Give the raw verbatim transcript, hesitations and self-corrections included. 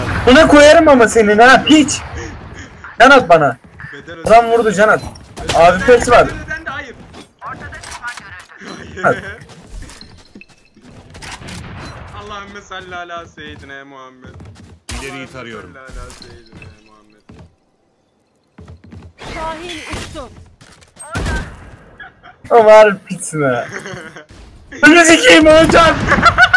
Buna koyarım ama senin ha piç. Can at bana. Adam vurdu can at. Abi pes var. Hayır. Hayır. Allahümme salli ala seyyidine Muhammed. İleriyi tarıyorum. Salli ala seyyidine Muhammed. Şahin uçtu. O var piç mi? Önü sikeyim Ölcem.